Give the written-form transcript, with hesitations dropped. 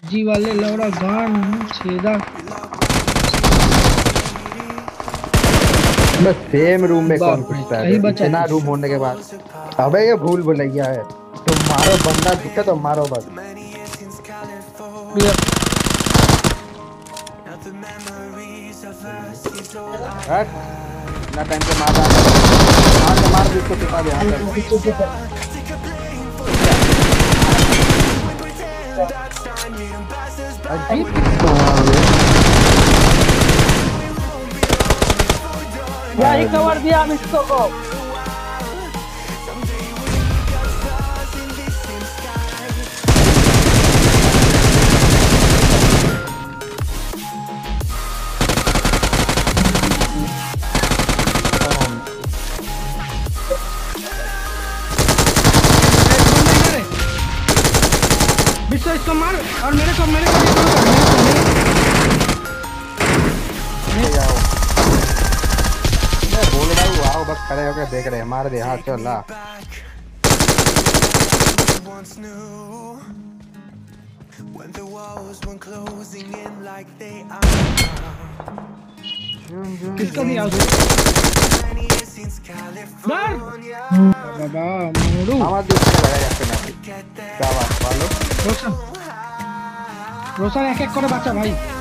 जी वाले लौड़ा गान छेदा। बस सेम रूम में कौन बाप रे घुसता क्या है ही बचा इतना था। रूम होने के बाद। अबे ये भूल भुलैया है। तुम मारो बंदा दिखे तो मारो बस। हट ना टाइम पे मार रहा है। मार दे इसको सिखा दे यहाँ अजीब यही कवर दिया हम इसको को। विश्व इसको मार और मेरे को बोल रहा हूँ आओ बस खड़े होकर देख रहे हैं मार दे हाँ चल ला। किसका नहीं आवाज बाबा मोड़ू आवाज दूसरा लगाया अपने क्या बात वालों रोशन रोशन एक एक करे बच्चा भाई